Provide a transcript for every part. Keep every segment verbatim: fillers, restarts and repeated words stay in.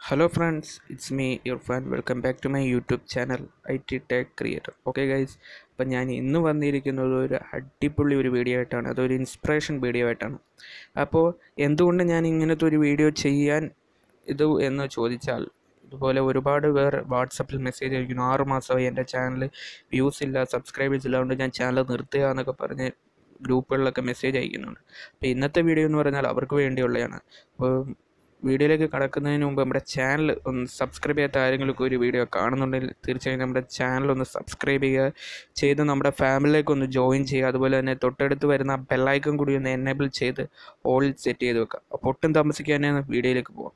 Hello friends, it's me, your friend. Welcome back to my YouTube channel, I T Tech Creator. Okay guys, അപ്പം ഞാൻ ഇന്ന് വന്നിരിക്കുന്നത് ഒരു അടിപൊളി ഒരു വീഡിയോ ആയിട്ടാണ്. അതൊരു ഇൻസ്പിറേഷൻ വീഡിയോ ആയിട്ടാണ്. അപ്പോൾ എന്തുകൊണ്ട് ഞാൻ ഇങ്ങനത്തെ ഒരു വീഡിയോ ചെയ്യാൻ ഇത് എന്ന് ചോദിച്ചാൽ, ഇതുപോലെ ഒരുപാട് പേർ വാട്സപ്പിൽ മെസ്സേജ് അയക്കുന്നു, ആറ് മാസമായി എൻ്റെ ചാനൽ വ്യൂസ് ഇല്ല, സബ്സ്ക്രൈബേഴ്സ് ഇല്ലാണ്ട് ഞാൻ ചാനൽ നിർത്തുക എന്നൊക്കെ പറഞ്ഞ് ഗ്രൂപ്പുകളിലൊക്കെ മെസ്സേജ് അയക്കുന്നുണ്ട്. അപ്പോൾ ഇന്നത്തെ വീഡിയോ എന്ന് പറഞ്ഞാൽ അവർക്ക് വേണ്ടിയുള്ളതാണ്. അപ്പോൾ വീഡിയോയിലേക്ക് കടക്കുന്നതിന് മുമ്പ് നമ്മുടെ ചാനൽ ഒന്ന് സബ്സ്ക്രൈബ് ചെയ്യാത്ത ആരെങ്കിലും ഒരു വീഡിയോ കാണുന്നുണ്ടെങ്കിൽ തീർച്ചയായും നമ്മുടെ ചാനൽ ഒന്ന് സബ്സ്ക്രൈബ് ചെയ്യുക, ചെയ്ത് നമ്മുടെ ഫാമിലിയിലേക്ക് ഒന്ന് ജോയിൻ ചെയ്യുക. അതുപോലെ തന്നെ തൊട്ടടുത്ത് വരുന്ന ബെല്ലൈക്കൺ കൂടി ഒന്ന് എനേബിൾ ചെയ്ത് ഓൾ സെറ്റ് ചെയ്ത് വെക്കുക. അപ്പോൾ ഒട്ടും താമസിക്കാതെ വീഡിയോയിലേക്ക് പോകാം.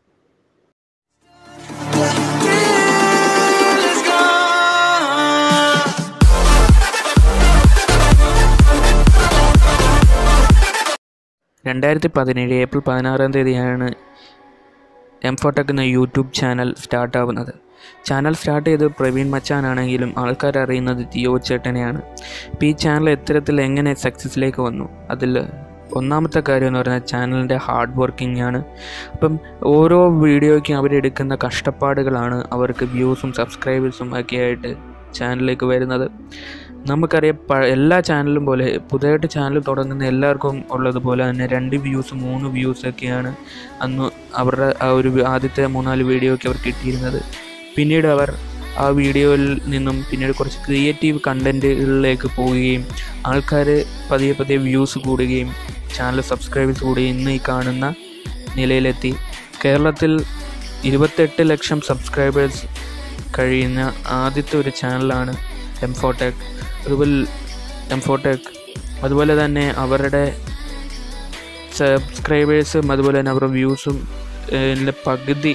രണ്ടായിരത്തി പതിനേഴ് ഏപ്രിൽ പതിനാറാം തീയതിയാണ് എംഫോടെക് എന്ന യൂട്യൂബ് ചാനൽ സ്റ്റാർട്ടാവുന്നത്. ചാനൽ സ്റ്റാർട്ട് ചെയ്ത് പ്രവീൺ മച്ചാനാണെങ്കിലും ആൾക്കാർ അറിയുന്നത് ജിയോ ചേട്ടനെയാണ്. ഇപ്പോൾ ഈ ചാനൽ ഇത്തരത്തിൽ എങ്ങനെ സക്സസ്സിലേക്ക് വന്നു, അതിൽ ഒന്നാമത്തെ കാര്യം എന്ന് പറഞ്ഞാൽ ചാനലിൻ്റെ ഹാർഡ് വർക്കിംഗ് ആണ്. അപ്പം ഓരോ വീഡിയോയ്ക്കും അവരെടുക്കുന്ന കഷ്ടപ്പാടുകളാണ് അവർക്ക് വ്യൂസും സബ്സ്ക്രൈബേഴ്സും ഒക്കെ ആയിട്ട് ചാനലിലേക്ക് വരുന്നത്. നമുക്കറിയാം, പ എല്ലാ ചാനലും പോലെ പുതിയതായിട്ട് ചാനൽ തുടങ്ങുന്ന എല്ലാവർക്കും ഉള്ളതുപോലെ തന്നെ രണ്ട് വ്യൂസ് മൂന്ന് വ്യൂസൊക്കെയാണ് അന്ന് അവരുടെ ആ ഒരു ആദ്യത്തെ മൂന്നാല് വീഡിയോയ്ക്ക് അവർ കിട്ടിയിരുന്നത്. പിന്നീട് അവർ ആ വീഡിയോയിൽ നിന്നും പിന്നീട് കുറച്ച് ക്രിയേറ്റീവ് കണ്ടൻറ്റുകളിലേക്ക് പോവുകയും ആൾക്കാർ പതിയെ പതിയെ വ്യൂസ് കൂടുകയും ചാനൽ സബ്സ്ക്രൈബേഴ്സ് കൂടുകയും ഇന്ന് ഈ കാണുന്ന നിലയിലെത്തി. കേരളത്തിൽ ഇരുപത്തെട്ട് ലക്ഷം സബ്സ്ക്രൈബേഴ്സ് കഴിയുന്ന ആദ്യത്തെ ഒരു ചാനലാണ് എംഫോടെക്. അതുപോലെ എംഫോടെക് അതുപോലെ തന്നെ അവരുടെ സബ്സ്ക്രൈബേഴ്സും അതുപോലെ തന്നെ അവരുടെ വ്യൂസും പകുതി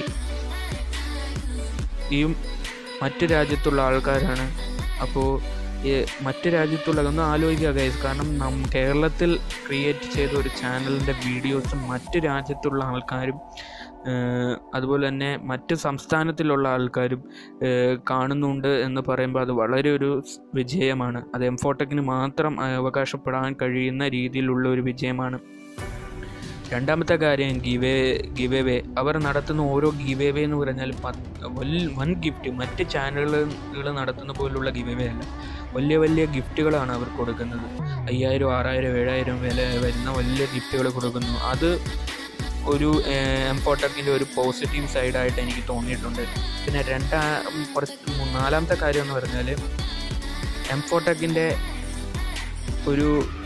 ഈ മറ്റ് രാജ്യത്തുള്ള ആൾക്കാരാണ്. അപ്പോൾ മറ്റ് രാജ്യത്തുള്ളതൊന്നും ആലോചിക്കുക ഗൈസ്, കാരണം നം കേരളത്തിൽ ക്രിയേറ്റ് ചെയ്ത ഒരു ചാനലിൻ്റെ വീഡിയോസും മറ്റ് രാജ്യത്തുള്ള ആൾക്കാരും അതുപോലെ തന്നെ മറ്റ് സംസ്ഥാനത്തിലുള്ള ആൾക്കാരും കാണുന്നുണ്ട് എന്ന് പറയുമ്പോൾ അത് വളരെ ഒരു വിജയമാണ്. അത് എംഫോടെക്കിന് മാത്രം അവകാശപ്പെടാൻ കഴിയുന്ന രീതിയിലുള്ള ഒരു വിജയമാണ്. രണ്ടാമത്തെ കാര്യം ഗിവേ ഗിവേവേ അവർ നടത്തുന്ന ഓരോ ഗിവേവേ എന്ന് പറഞ്ഞാൽ വൻ ഗിഫ്റ്റ്. മറ്റ് ചാനലുകൾ നടത്തുന്ന പോലുള്ള ഗിവേവേ അല്ല, വലിയ വലിയ ഗിഫ്റ്റുകളാണ് അവർ കൊടുക്കുന്നത്. അയ്യായിരം ആറായിരം ഏഴായിരം വില വരുന്ന വലിയ ഗിഫ്റ്റുകൾ കൊടുക്കുന്നു. അത് ഒരു എംഫോടെക്കിൻ്റെ ഒരു പോസിറ്റീവ് സൈഡായിട്ട് എനിക്ക് തോന്നിയിട്ടുണ്ട്. പിന്നെ രണ്ടാം കുറച്ച് നാലാമത്തെ കാര്യം എന്ന് പറഞ്ഞാൽ എംഫോടെക്കിൻ്റെ ഒരു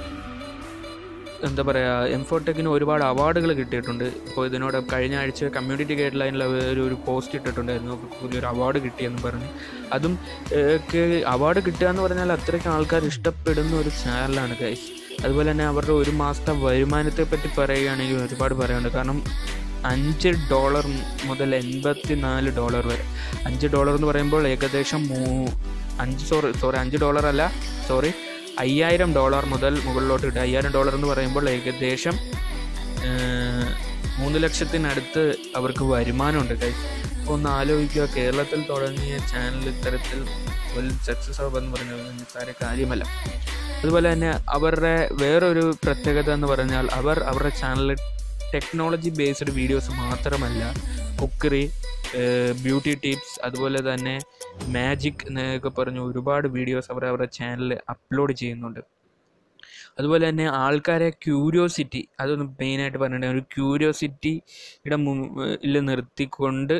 എന്താ പറയുക, എംഫോടെക്കിന് ഒരുപാട് അവാർഡുകൾ കിട്ടിയിട്ടുണ്ട്. ഇപ്പോൾ ഇതിനോട് കഴിഞ്ഞ ആഴ്ച കമ്മ്യൂണിറ്റി ഗൈഡ് ലൈനിൽ ഒരു ഒരു പോസ്റ്റ് ഇട്ടിട്ടുണ്ടായിരുന്നു, ഒരു അവാർഡ് കിട്ടിയെന്ന് പറഞ്ഞ്. അതും അവാർഡ് കിട്ടുക എന്ന് പറഞ്ഞാൽ അത്രയ്ക്ക് ആൾക്കാർ ഇഷ്ടപ്പെടുന്ന ഒരു ചാനലാണ് ഗൈസ്. അതുപോലെ തന്നെ അവരുടെ ഒരു മാസത്തെ വരുമാനത്തെ പറ്റി പറയുകയാണെങ്കിൽ ഒരുപാട് പറയാനുണ്ട്. കാരണം അഞ്ച് ഡോളർ മുതൽ എൺപത്തി നാല് ഡോളർ വരെ. അഞ്ച് ഡോളർ എന്ന് പറയുമ്പോൾ ഏകദേശം മൂ അഞ്ച് സോറി സോറി അഞ്ച് ഡോളർ അല്ല സോറി അയ്യായിരം ഡോളർ മുതൽ മുകളിലോട്ട് കിട്ടും. അയ്യായിരം ഡോളർ എന്ന് പറയുമ്പോൾ ഏകദേശം മൂന്ന് ലക്ഷത്തിനടുത്ത് അവർക്ക് വരുമാനമുണ്ട് ഗൈസ്. അപ്പോൾ ഒന്ന് ആലോചിക്കുക, കേരളത്തിൽ തുടങ്ങിയ ചാനൽ ഇത്തരത്തിൽ ഒരു സക്സസ് ആവുമെന്ന് പറഞ്ഞാൽ നിസ്സാര കാര്യമല്ല. അതുപോലെ തന്നെ അവരുടെ വേറൊരു പ്രത്യേകത എന്ന് പറഞ്ഞാൽ അവർ അവരുടെ ചാനലിൽ ടെക്നോളജി ബേസ്ഡ് വീഡിയോസ് മാത്രമല്ല, കുക്കറി, ബ്യൂട്ടി ടിപ്സ്, അതുപോലെ തന്നെ മാജിക് എന്നൊക്കെ പറഞ്ഞ് ഒരുപാട് വീഡിയോസ് അവർ അവരുടെ ചാനലിൽ അപ്ലോഡ് ചെയ്യുന്നുണ്ട്. അതുപോലെ തന്നെ ആൾക്കാരെ ക്യൂരിയോസിറ്റി, അതൊന്ന് മെയിനായിട്ട് പറഞ്ഞിട്ടുണ്ടെങ്കിൽ ഒരു ക്യൂരിയോസിറ്റിയുടെ മുന്നിൽ നിർത്തിക്കൊണ്ട്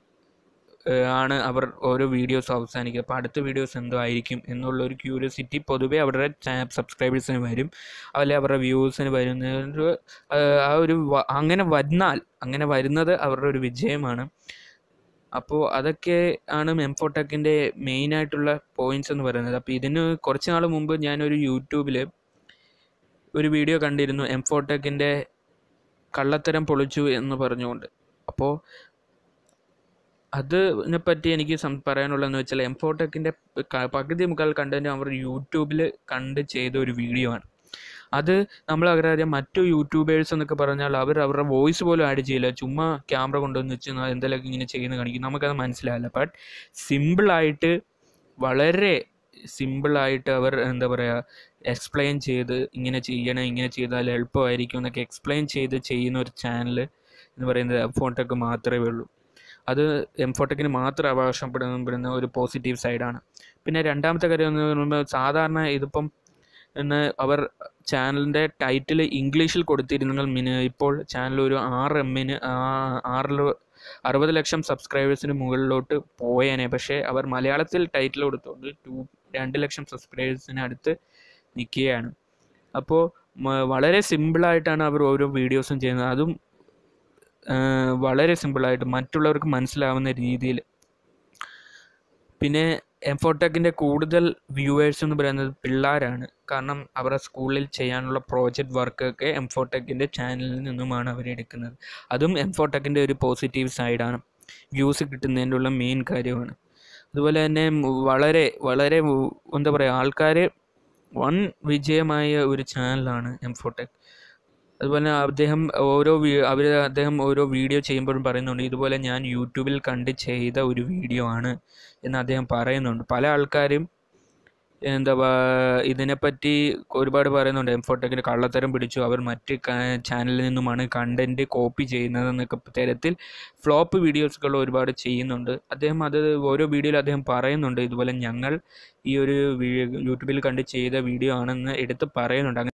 ആണ് അവർ ഓരോ വീഡിയോസ് അവസാനിക്കുക. അപ്പോൾ അടുത്ത വീഡിയോസ് എന്തോ ആയിരിക്കും എന്നുള്ള ഒരു ക്യൂരിയോസിറ്റി പൊതുവേ അവരുടെ സബ്സ്ക്രൈബേഴ്സിന് വരും, അതുപോലെ അവരുടെ വ്യൂസിന് വരുന്ന ആ ഒരു അങ്ങനെ വന്നാൽ അങ്ങനെ വരുന്നത് അവരുടെ ഒരു വിജയമാണ്. അപ്പോൾ അതൊക്കെ ആണ് എംഫോടെക്കിൻ്റെ മെയിനായിട്ടുള്ള പോയിൻറ്റ്സ് എന്ന് പറയുന്നത്. അപ്പോൾ ഇതിന് കുറച്ച് നാൾ മുമ്പ് ഞാനൊരു യൂട്യൂബിൽ ഒരു വീഡിയോ കണ്ടിരുന്നു, എംഫോടെക്കിൻ്റെ കള്ളത്തരം പൊളിച്ചു എന്ന് പറഞ്ഞുകൊണ്ട്. അപ്പോൾ അതിനെപ്പറ്റി എനിക്ക് പറയാനുള്ളതെന്ന് വെച്ചാൽ എംഫോടെക്കിൻ്റെ പകുതി മുക്കാൽ കണ്ടൻറ്റ് അവർ യൂട്യൂബിൽ കണ്ട് ചെയ്ത ഒരു വീഡിയോ ആണ്. അത് നമ്മൾ അറിയാം, മറ്റു യൂട്യൂബേഴ്സ് എന്നൊക്കെ പറഞ്ഞാൽ അവർ അവരുടെ വോയിസ് പോലും ആഡ് ചെയ്യില്ല, ചുമ്മാ ക്യാമറ കൊണ്ടുവന്ന് വെച്ച് എന്തെങ്കിലുമൊക്കെ ഇങ്ങനെ ചെയ്യുന്ന കാണിക്കും, നമുക്കത് മനസ്സിലാവില്ല. ബട്ട് സിമ്പിളായിട്ട്, വളരെ സിമ്പിളായിട്ട് അവർ എന്താ പറയുക എക്സ്പ്ലെയിൻ ചെയ്ത് ഇങ്ങനെ ചെയ്യണം, ഇങ്ങനെ ചെയ്താൽ എളുപ്പമായിരിക്കും എന്നൊക്കെ എക്സ്പ്ലെയിൻ ചെയ്ത് ചെയ്യുന്ന ഒരു ചാനൽ എന്ന് പറയുന്നത് എംഫോടെക് മാത്രമേ ഉള്ളൂ. അത് എംഫോടെക്കിന് മാത്രം അവകാശപ്പെടുന്ന ഒരു പോസിറ്റീവ് സൈഡാണ്. പിന്നെ രണ്ടാമത്തെ കാര്യം എന്ന് പറയുമ്പോൾ സാധാരണ ഇതിപ്പം എന്ന് അവർ ചാനലിൻ്റെ ടൈറ്റിൽ ഇംഗ്ലീഷിൽ കൊടുത്തിരുന്നെങ്കിൽ മിനി ഇപ്പോൾ ചാനൽ ഒരു ആറ് എമ്മിന് ആറിൽ അറുപത് ലക്ഷം സബ്സ്ക്രൈബേഴ്സിന് മുകളിലോട്ട് പോയേനെ. പക്ഷേ അവർ മലയാളത്തിൽ ടൈറ്റിൽ കൊടുത്തുകൊണ്ട് ടു രണ്ട് ലക്ഷം സബ്സ്ക്രൈബേഴ്സിന് അടുത്ത് നിൽക്കുകയാണ്. അപ്പോൾ വളരെ സിമ്പിളായിട്ടാണ് അവർ ഓരോ വീഡിയോസും ചെയ്യുന്നത്. അതും വളരെ സിമ്പിളായിട്ട് മറ്റുള്ളവർക്ക് മനസ്സിലാവുന്ന രീതിയിൽ. പിന്നെ എംഫോടെക്കിൻ്റെ കൂടുതൽ വ്യൂവേഴ്സ് എന്ന് പറയുന്നത് പിള്ളേരാണ്. കാരണം അവരുടെ സ്കൂളിൽ ചെയ്യാനുള്ള പ്രോജക്റ്റ് വർക്കൊക്കെ എംഫോടെക്കിൻ്റെ ചാനലിൽ നിന്നുമാണ് അവരെടുക്കുന്നത്. അതും എംഫോടെക്കിൻ്റെ ഒരു പോസിറ്റീവ് സൈഡാണ്, വ്യൂസ് കിട്ടുന്നതിനുള്ള മെയിൻ കാര്യമാണ്. അതുപോലെ തന്നെ വളരെ വളരെ എന്താ പറയുക, ആൾക്കാർ വൺ വിജയമായ ഒരു ചാനലാണ് എംഫോടെക്. അതുപോലെ അദ്ദേഹം ഓരോ അവർ അദ്ദേഹം ഓരോ വീഡിയോ ചെയ്യുമ്പോഴും പറയുന്നുണ്ട്, ഇതുപോലെ ഞാൻ യൂട്യൂബിൽ കണ്ട് ചെയ്ത ഒരു വീഡിയോ ആണ് എന്ന് അദ്ദേഹം പറയുന്നുണ്ട്. പല ആൾക്കാരും എന്താ ഇതിനെപ്പറ്റി ഒരുപാട് പറയുന്നുണ്ട്, എംഫോടെക്കിന് കള്ളത്തരം പിടിച്ചു, അവർ മറ്റ് ചാനലിൽ നിന്നുമാണ് കണ്ടൻറ്റ് കോപ്പി ചെയ്യുന്നതെന്നൊക്കെ തരത്തിൽ ഫ്ലോപ്പ് വീഡിയോസുകൾ ഒരുപാട് ചെയ്യുന്നുണ്ട്. അദ്ദേഹം അത് ഓരോ വീഡിയോയിൽ അദ്ദേഹം പറയുന്നുണ്ട്, ഇതുപോലെ ഞങ്ങൾ ഈ ഒരു യൂട്യൂബിൽ കണ്ട് ചെയ്ത വീഡിയോ ആണെന്ന് എടുത്ത് പറയുന്നുണ്ട്.